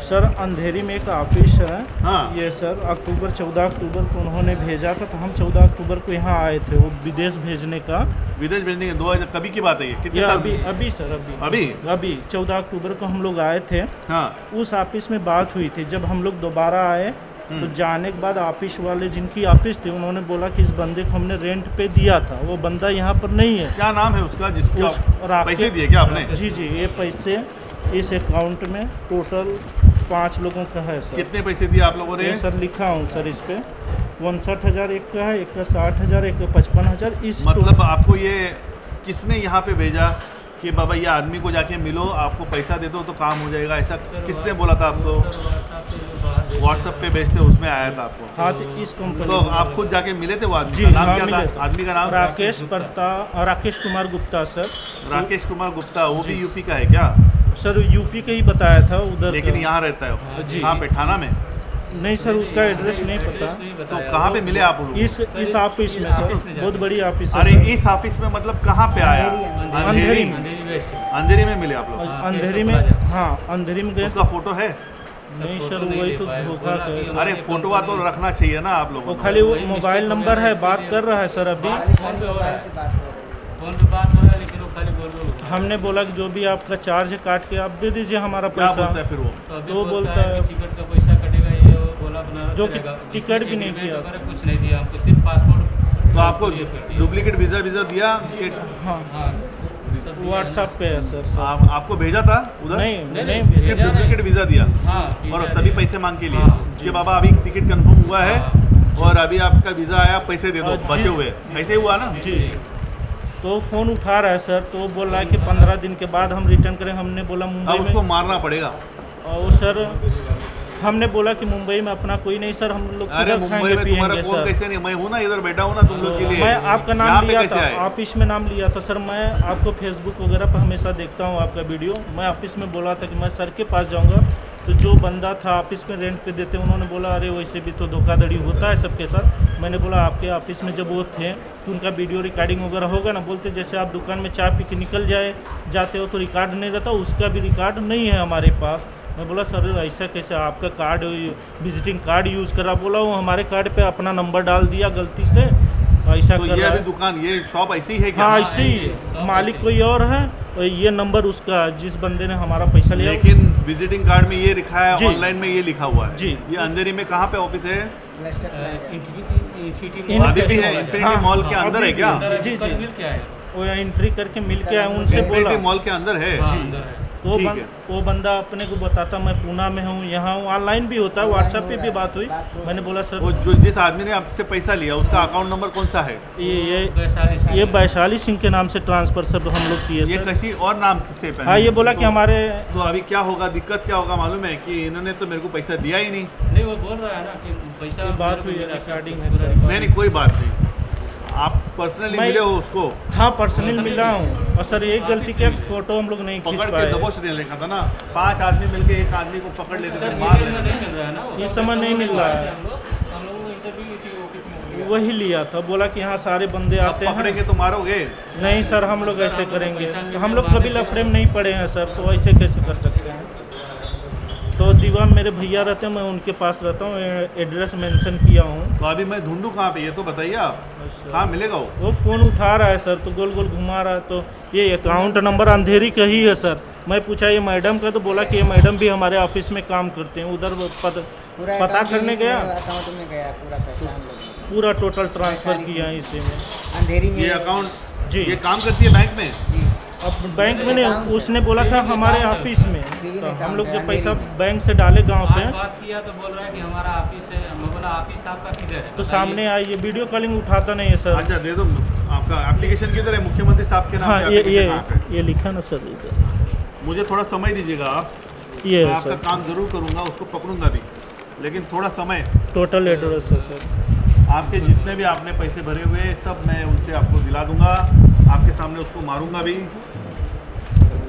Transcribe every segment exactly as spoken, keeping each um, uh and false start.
Sir अंधेरी में एक office है। हाँ। ये सर अक्टूबर चौदह अक्टूबर को उन्होंने भेजा था, तो हम चौदह अक्टूबर को यहाँ आए थे, वो विदेश भेजने का। विदेश भेजने के दो हजार कभी की बात है ये? कितने ये साल अभी अभी सर अभी अभी अभी चौदह अक्टूबर को हम लोग आए थे। हाँ। उस ऑफिस में बात हुई थी। जब हम लोग दोबारा आए तो जाने के बाद ऑफिस वाले जिनकी ऑफिस थी उन्होंने बोला कि इस बंदे को हमने रेंट पे दिया था, वो बंदा यहाँ पर नहीं है। क्या नाम है उसका जिसको उस आप पैसे दिए क्या आपने? जी जी, ये पैसे इस अकाउंट में टोटल पाँच लोगों का है सर। कितने पैसे दिए आप लोगों ने? ये सर लिखा हूँ सर इस पे उनसठ हज़ार एक का है, एक का साठ हज़ार, एक का पचपन हज़ार। इस मतलब आपको ये किसने यहाँ पे भेजा कि बाबा ये आदमी को जाके मिलो, आपको पैसा दे दो तो काम हो जाएगा, ऐसा किसने बोला था आपको? व्हाट्सएप पे भेजते उसमें आया था आपको? हाँ, तो इस कंपनी तो आप खुद जाके मिले थे वो आदमी जी, का नाम हाँ, क्या मिले। था? आदमी का नाम राकेश प्रता राकेश कुमार गुप्ता सर। राकेश कुमार गुप्ता, वो भी यूपी का है क्या? सर यूपी का ही बताया था उधर, लेकिन यहाँ रहता है जी। कहाँ पे? थाना में? नहीं सर, उसका एड्रेस नहीं पता। तो कहाँ पे मिले आप लोग? इस इस ऑफिस में सर, बहुत बड़ी ऑफिस है। अरे इस ऑफिस में मतलब कहाँ पे आया? अंधेरी में। में अंधेरी में मिले आप लोग? अंधेरी में, हाँ अंधेरी में गए। उसका फोटो है? नहीं सर, वही तो धोखा है। अरे फोटो तो रखना चाहिए ना आप लोगों वो को। खाली वो मोबाइल नंबर है, बात कर रहा है सर अभी। फोन पे बात हो रहा है लेकिन वो खाली बोल रहा है। हमने बोला कि जो भी आपका चार्ज है काट के आप दे दीजिए हमारा क्या पैसा। बोलता है फिर वो? तो वो बोलता है कि टिकट का पैसा कटेगा, ये वो बोला बनारस जो कि चलेगा। टिकट भी नहीं एग्रीमेंट किया। वगैरह कुछ नहीं दिया हमको, सिर्फ पासपोर्ट। तो आपको डुप्लीकेट वीजा वीजा दिया कि हाँ, हाँ व्हाट्सएप पे है सर। सर आप, आपको भेजा था उधर? नहीं नहीं, नहीं नहीं, भेजा। सिर्फ डुप्लीकेट वीजा दिया हाँ, और वीजा तभी दिया। पैसे मांग के लिए हाँ, कि बाबा अभी टिकट कंफर्म हुआ है और अभी आपका वीजा आया, पैसे दे दो, जी। बचे हुए। ऐसे ही हुआ ना? जी, तो फ़ोन उठा रहा है सर, तो वो बोल रहा है कि पंद्रह दिन के बाद हम रिटर्न करें। हमने बोला अब मुंबई उसको में, मारना पड़ेगा। और सर हमने बोला कि मुंबई में अपना कोई नहीं सर, हम लोग अरे किधर मुंबई खाएंगे में तुम्हारा पिएंगे कौन सर। कैसे नहीं? मैं हूँ ना, इधर बैठा हूँ ना तुम लोग के लिए। मैं आपका यहाँ नाम पे लिया कैसे था, आए? ऑफिस में नाम लिया था सर। मैं आपको फेसबुक वगैरह पर हमेशा देखता हूँ आपका वीडियो। मैं ऑफिस में बोला था कि मैं सर के पास जाऊँगा, तो जो बंदा था ऑफिस में रेंट पे देते, उन्होंने बोला अरे वैसे भी तो धोखाधड़ी होता है सबके साथ। मैंने बोला आपके ऑफिस में जब वो थे तो उनका वीडियो रिकॉर्डिंग वगैरह होगा ना? बोलते जैसे आप दुकान में चाय पी के निकल जाए जाते हो तो रिकॉर्ड नहीं रहता, उसका भी रिकॉर्ड नहीं है हमारे पास। मैं बोला सर ऐसा कैसे, आपका कार्ड विजिटिंग कार्ड यूज़ करा? बोला वो हमारे कार्ड पे अपना नंबर डाल दिया गलती से, ऐसा तो कर ये रहा अभी है। दुकान, ये शॉप ऐसी ही है क्या? हाँ ऐसे ही, मालिक कोई और है और ये नंबर उसका जिस बंदे ने हमारा पैसा लिया। लेकिन विजिटिंग कार्ड में ये लिखा है, जी। ऑनलाइन में ये लिखा हुआ है। जी। ये अंधेरी में कहाँ पे ऑफिस है? इन- अभी भी है? इंफिनिटी हाँ, मॉल के हाँ, अंदर है अभी क्या? भी। जी, जी। मिल क्या है? वो एंट्री करके मिल के आया, उनसे बोला। इंफिनिटी मॉल के अंदर है? हाँ, अंदर है। तो वो ठीक बन, है। वो बंदा अपने को बताता मैं पूना में हूँ, यहाँ हूँ। ऑनलाइन भी होता है, व्हाट्सएप पे भी बात हुई। मैंने बोला सर वो जो जिस आदमी ने आपसे पैसा लिया उसका अकाउंट नंबर कौन सा है? ये ये वैशाली से ये वैशाली सिंह के नाम से ट्रांसफर सब हम लोग किए ये सर। किसी और नाम से पहले? हाँ, ये बोला कि हमारे तो अभी क्या होगा, दिक्कत क्या होगा मालूम है कि इन्होंने तो मेरे को पैसा दिया ही नहीं। नहीं, वो बोल रहा है ना कि पैसा ये बात हुई है, मेरे को रिकॉर्डिंग पूरा है। नहीं नहीं कोई बात नहीं। आप पर्सनली मैं- मिले हो उसको? हाँ पर्सनल मिला हूँ। और सर एक गलती क्या, फोटो हम लोग नहीं खींच पकड़ के पाए। दबोच नहीं लिखा था ना? पांच आदमी मिलके एक आदमी को पकड़ लेते थे, सर, मार ये लेते नहीं थे। मिल रहा है ना वो। इस समय नहीं मिल रहा है। हम लोग हम लोगों को इंटरव्यू इसी ऑफिस में हो गया। वही लिया था, बोला कि यहाँ सारे बंदे अब आते हैं। पकड़ेंगे तो मारोगे? नहीं सर, हम लोग ऐसे करेंगे, हम लोग कभी लफड़े में नहीं पड़े हैं सर, तो ऐसे कैसे कर सकते हैं? तो दीवान मेरे भैया रहते हैं, मैं उनके पास रहता हूँ, एड्रेस मेंशन किया हूँ। तो अभी मैं ढूंढूं कहाँ पे, ये तो बताइए आप। कहाँ मिलेगा वो? वो फ़ोन उठा रहा है सर, तो गोल गोल घुमा रहा है। तो ये अकाउंट नंबर अंधेरी का ही है सर। मैं पूछा ये मैडम का, तो बोला कि ये मैडम भी हमारे ऑफिस में काम करते हैं। उधर पत, पता करने गया, अकाउंट में गया पूरा पैसा हम लोग पूरा टोटल ट्रांसफ़र किया इसी में। अंधेरी में ये अकाउंट जी। ये काम करती है बैंक में? जी। अब बैंक में नहीं, उसने बोला था हमारे ऑफिस में। सिविल तो हम अकाउंट लोग है, जब पैसा अंधेरी बैंक से डाले गांव आज से, बात किया तो बोल रहा है कि हमारा ऑफिस है। मैं बोला ऑफिस आपका किधर है? तो बताइए। सामने आई, ये वीडियो कॉलिंग उठाता नहीं है सर। अच्छा दे दो, आपका एप्लीकेशन किधर है? मुख्यमंत्री साहब के नाम हाँ पे ये एप्लीकेशन ये कहाँ पे? ये लिखा ना सर इधर, मुझे थोड़ा समय दीजिएगा आप, ये मैं है आपका सर, काम जरूर करूंगा, उसको पकड़ूंगा भी, लेकिन थोड़ा समय। टोटल एड्रेस है सर। आपके जितने भी आपने पैसे भरे हुए सब मैं उनसे आपको दिला दूंगा, आपके सामने उसको मारूंगा भी,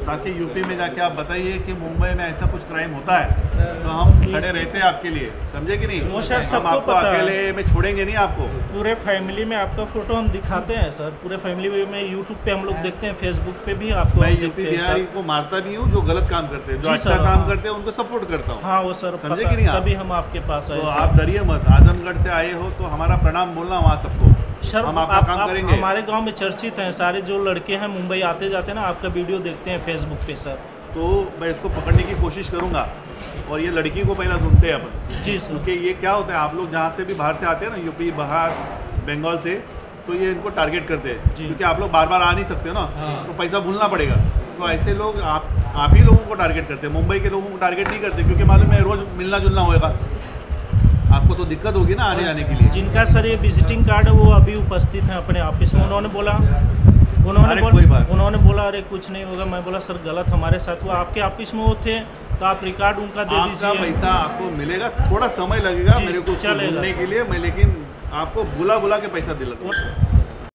ताकि यूपी में जाके आप बताइए कि मुंबई में ऐसा कुछ क्राइम होता है सर, तो हम खड़े रहते हैं आपके लिए, समझे कि नहीं? वो शायद हम सबको आपको पता है। अकेले में छोड़ेंगे नहीं आपको। पूरे फैमिली में आपका फोटो हम दिखाते हैं सर, पूरे फैमिली में यूट्यूब पे हम लोग देखते हैं, फेसबुक पे भी आपको मैं हम यूपी देखते हैं बिहारी सर। को मारता नहीं हूँ जो गलत काम करते हैं, जो जी अच्छा सर, काम हाँ। करते हैं उनको सपोर्ट करता हूँ। हाँ वो सर समझे पता, कि नहीं आप? तभी हम आपके पास आए तो सर। आप डरिए मत, आजमगढ़ से आए हो तो हमारा प्रणाम बोलना वहाँ सबको, सर हम आपका आप, काम आप करेंगे। हमारे गांव में चर्चित हैं, सारे जो लड़के हैं मुंबई आते जाते हैं ना, आपका वीडियो देखते हैं फेसबुक पे सर। तो मैं इसको पकड़ने की कोशिश करूंगा और ये लड़की को पहला ढूंढते हैं अपन, जी सर। क्योंकि ये क्या होता है, आप लोग जहाँ से भी बाहर से आते हैं ना, यूपी बाहर बंगाल से, तो ये इनको टारगेट करते हैं जी। क्योंकि आप लोग बार बार आ नहीं सकते हो ना, हाँ। तो पैसा भूलना पड़ेगा। तो ऐसे लोग आप आप ही लोगों को टारगेट करते हैं, मुंबई के लोगों को टारगेट नहीं करते, क्योंकि मालूम है रोज़ मिलना जुलना होएगा, आपको तो दिक्कत होगी ना आने जाने के लिए। जिनका सर ये विजिटिंग कार्ड है वो अभी उपस्थित हैं अपने ऑफिस में। उन्होंने बोला उन्होंने अरे कोई बात बोला उन्होंने बोला अरे कुछ नहीं होगा। मैं बोला सर गलत हमारे साथ हुआ, आपके ऑफिस में वो थे तो आप रिकॉर्ड उनका दे आपका दीजिए। पैसा आपको मिलेगा, थोड़ा समय लगेगा जी, मेरे को उसको चलेगा ढूंढने सर। के लिए, मैं लेकिन आपको बुला बुला के पैसा दिला दूंगा। वो-